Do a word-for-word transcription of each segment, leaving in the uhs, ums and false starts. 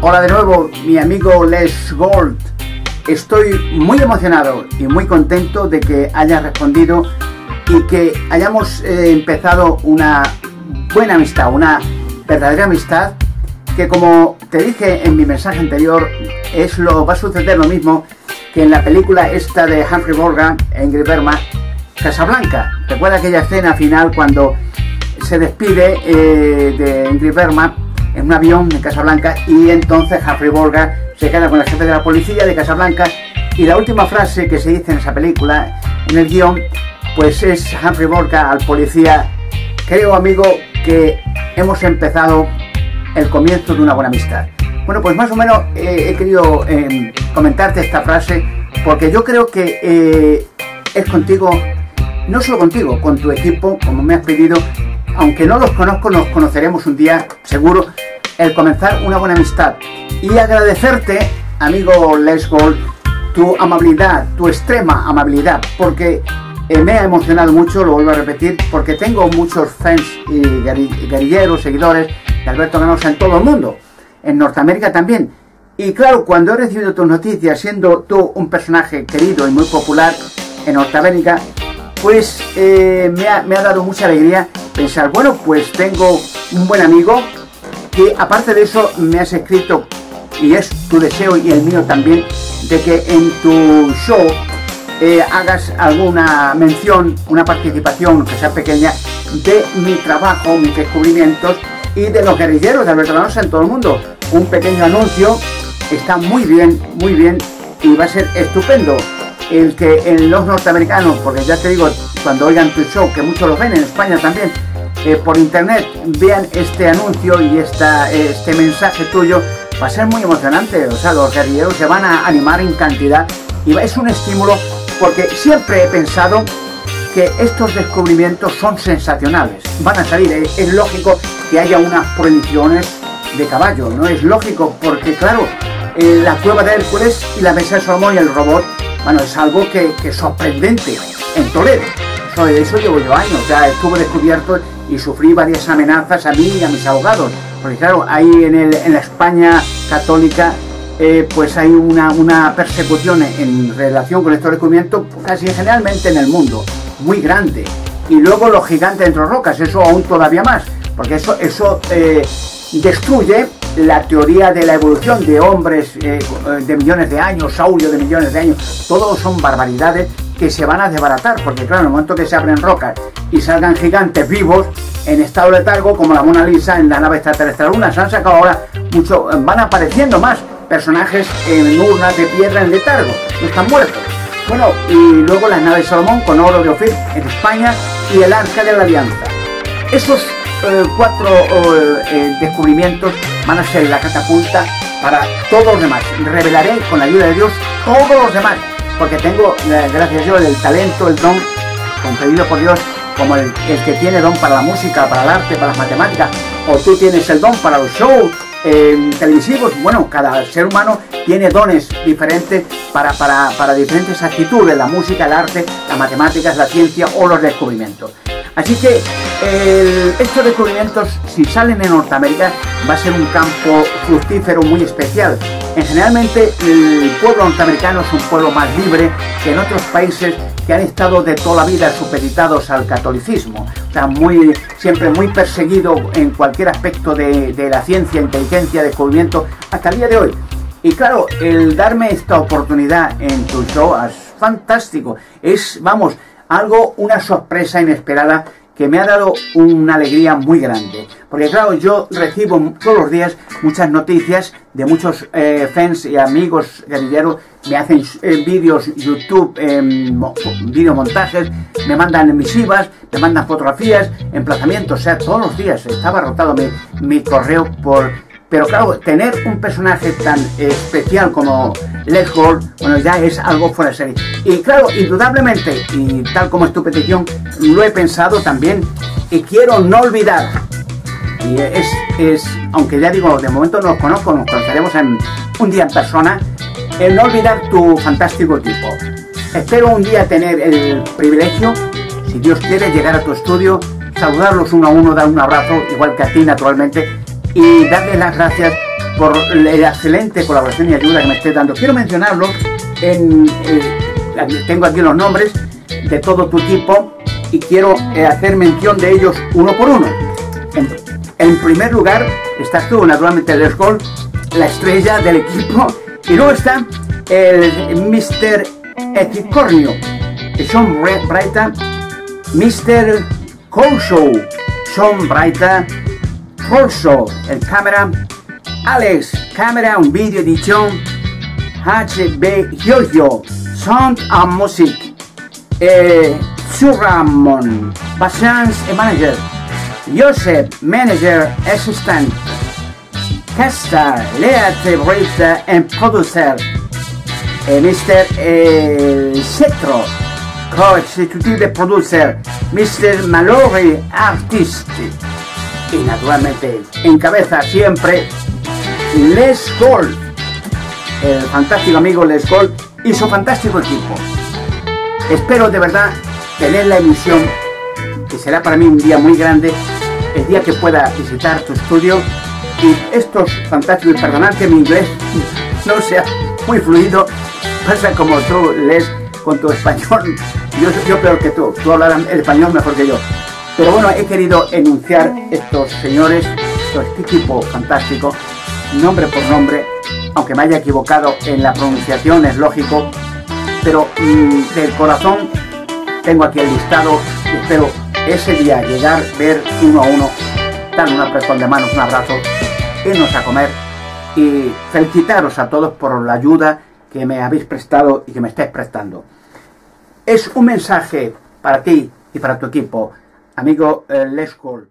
Hola de nuevo, mi amigo Les Gold. Estoy muy emocionado y muy contento de que hayas respondido y que hayamos eh, empezado una buena amistad, una verdadera amistad que, como te dije en mi mensaje anterior, es lo, va a suceder lo mismo que en la película esta de Humphrey Bogart, Ingrid Bergman, Casablanca. Recuerda aquella escena final cuando se despide eh, de Ingrid Bergman en un avión en Casablanca y entonces Humphrey Bogart se queda con el jefe de la policía de Casablanca y la última frase que se dice en esa película, en el guión, pues es Humphrey Bogart al policía: creo, amigo, que hemos empezado el comienzo de una buena amistad. Bueno, pues más o menos eh, he querido eh, comentarte esta frase porque yo creo que eh, es contigo, no solo contigo, con tu equipo, como me has pedido, aunque no los conozco, nos conoceremos un día, seguro, el comenzar una buena amistad. Y agradecerte, amigo Les Gold, tu amabilidad, tu extrema amabilidad, porque eh, me ha emocionado mucho, lo vuelvo a repetir, porque tengo muchos fans y guerrilleros, seguidores de Alberto Ganosa en todo el mundo, en Norteamérica también. Y claro, cuando he recibido tus noticias, siendo tú un personaje querido y muy popular en Norteamérica, pues eh, me, ha, me ha dado mucha alegría pensar, bueno, pues tengo un buen amigo que, aparte de eso, me has escrito, y es tu deseo y el mío también, de que en tu show eh, hagas alguna mención, una participación, que sea pequeña, de mi trabajo, mis descubrimientos y de los guerrilleros de Alberto Ganosa en todo el mundo. Un pequeño anuncio, está muy bien, muy bien, y va a ser estupendo el que en los norteamericanos, porque ya te digo, cuando oigan tu show, que muchos lo ven en España también, eh, por internet, vean este anuncio y esta, este mensaje tuyo, va a ser muy emocionante. O sea, los guerrilleros se van a animar en cantidad y es un estímulo, porque siempre he pensado que estos descubrimientos son sensacionales, van a salir. Es, es lógico que haya unas prohibiciones de caballo, no es lógico, porque claro, eh, la cueva de Hércules y la mesa de Salomón y el robot, bueno, es algo que, que es sorprendente en Toledo. Eso, de eso llevo yo años, ya estuve descubierto y sufrí varias amenazas a mí y a mis abogados, porque claro, ahí en, el, en la España católica eh, pues hay una, una persecución en relación con estos descubrimientos, casi generalmente en el mundo, muy grande. Y luego los gigantes entre rocas, eso aún todavía más, porque eso, eso eh, destruye la teoría de la evolución de hombres eh, de millones de años, saurios de millones de años. Todos son barbaridades que se van a desbaratar, porque claro, en el momento que se abren rocas y salgan gigantes vivos en estado letargo, como la Mona Lisa en la nave extraterrestre Luna, se han sacado ahora mucho, van apareciendo más personajes en urnas de piedra en letargo, no están muertos. Bueno, y luego las naves Salomón con oro de Ofir en España y el Arca de la Alianza. Esos eh, cuatro eh, descubrimientos van a ser la catapulta para todos los demás. Revelaré con la ayuda de Dios todos los demás, porque tengo, eh, gracias a Dios, el talento, el don concedido por Dios, como el, el que tiene don para la música, para el arte, para las matemáticas, o tú tienes el don para los shows eh, televisivos. Bueno, cada ser humano tiene dones diferentes para, para, para diferentes actitudes: la música, el arte, las matemáticas, la ciencia o los descubrimientos. Así que el, estos descubrimientos, si salen en Norteamérica, va a ser un campo fructífero muy especial. En generalmente el pueblo norteamericano es un pueblo más libre que en otros países que han estado de toda la vida supeditados al catolicismo. O sea, muy, siempre muy perseguido en cualquier aspecto de, de la ciencia, inteligencia, descubrimiento, hasta el día de hoy. Y claro, el darme esta oportunidad en tu show es fantástico. Es, vamos, algo, una sorpresa inesperada que me ha dado una alegría muy grande. Porque claro, yo recibo todos los días muchas noticias de muchos eh, fans y amigos guerrilleros. Me hacen eh, vídeos YouTube, eh, videomontajes, me mandan misivas, me mandan fotografías, emplazamientos, o sea, todos los días. Estaba rotado mi, mi correo por... Pero claro, tener un personaje tan especial como Les Gold, bueno, ya es algo fuera de serie. Y claro, indudablemente, y tal como es tu petición, lo he pensado también, y quiero no olvidar, y es, es aunque ya digo, de momento no os conozco, nos conoceremos en, un día en persona, el no olvidar tu fantástico equipo. Espero un día tener el privilegio, si Dios quiere, llegar a tu estudio, saludarlos uno a uno, dar un abrazo, igual que a ti naturalmente, y darles las gracias por la excelente colaboración y ayuda que me estés dando. Quiero mencionarlos, en, eh, tengo aquí los nombres de todo tu equipo y quiero eh, hacer mención de ellos uno por uno. En, en primer lugar estás tú, naturalmente, Les Gold, la estrella del equipo, y luego está el mister Epicornio, Sean Braita, mister Colshow, Sean Braita, Colshow, el cámara, Alex, cámara, un vídeo edición, H B Giorgio, Sound and Music, eh, Suramon, Patience Manager, Joseph, Manager Assistant, Casta, Leate Braita and Producer, eh, mister Eh, Cetro, Co-Executive Producer, mister Mallory Artist, y naturalmente encabeza siempre Les Gold, el fantástico amigo Les Gold y su fantástico equipo. Espero de verdad tener la ilusión, que será para mí un día muy grande, el día que pueda visitar tu estudio y estos fantásticos, y perdonad que mi inglés no sea muy fluido, pasa como tú, Les, con tu español, yo, yo peor que tú, tú hablarás el español mejor que yo. Pero bueno, he querido enunciar estos señores, este equipo fantástico, nombre por nombre, aunque me haya equivocado en la pronunciación, es lógico, pero mmm, del corazón tengo aquí el listado y espero ese día llegar, ver uno a uno, dar un apretón de manos, un abrazo, irnos a comer y felicitaros a todos por la ayuda que me habéis prestado y que me estáis prestando. Es un mensaje para ti y para tu equipo, amigo eh, Les Gold.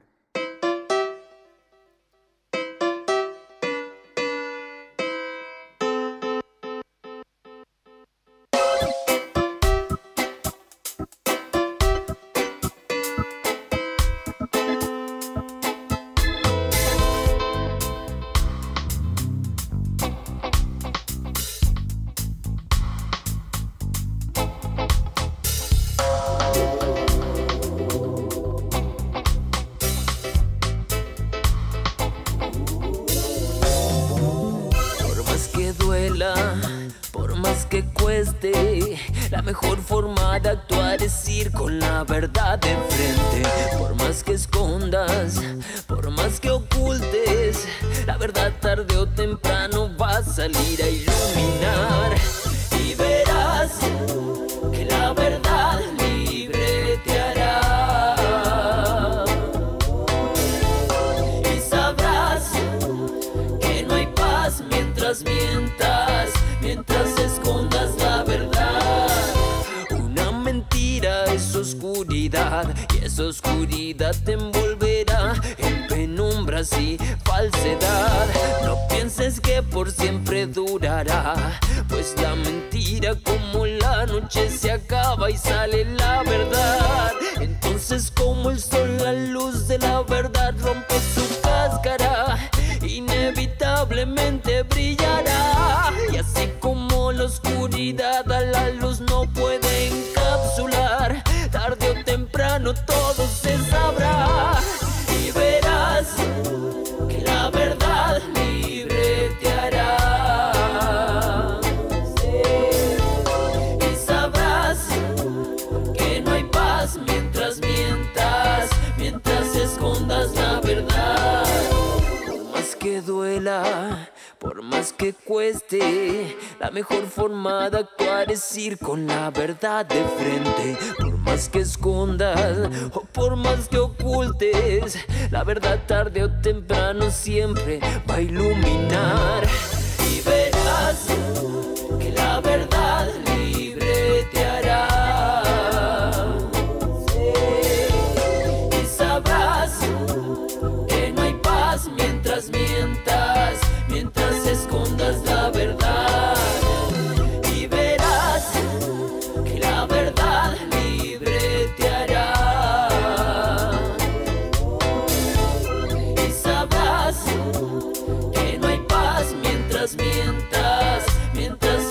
Por más que cueste, la mejor forma de actuar es ir con la verdad de frente. Por más que escondas, por más que ocultes, la verdad tarde o temprano va a salir a iluminar. Y verás que la verdad libre te hará. Y sabrás que no hay paz mientras mientas, mientras escondas la verdad. Una mentira es oscuridad y esa oscuridad te envolverá en penumbras y falsedad. No pienses que por siempre durará, pues la mentira como la noche se acaba y sale la verdad. Entonces como el sol la luz de la verdad rompe su cáscara, inevitablemente brillará. Y así como la oscuridad a la luz no puede encapsular, tarde o temprano todo se sabrá. Y verás que la verdad libre te hará. Sí. Y sabrás que no hay paz mientras mientas, mientras escondas la verdad. Por más que duela, por más que cueste, la mejor forma de actuar es ir con la verdad de frente. Por más que escondas o por más que ocultes, la verdad tarde o temprano siempre va a iluminar. Y verás que la verdad libre te hará. Sí. Y sabrás que no hay paz mientras mientas, mientras escondas la verdad. Y verás que la verdad libre te hará. Y sabrás que no hay paz mientras mientas, mientras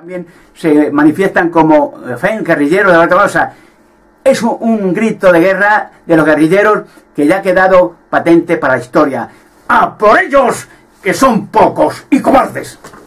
también se manifiestan como F E N, guerrilleros de Guatemala. O sea, es un, un grito de guerra de los guerrilleros que ya ha quedado patente para la historia. ¡A por ellos, que son pocos y cobardes!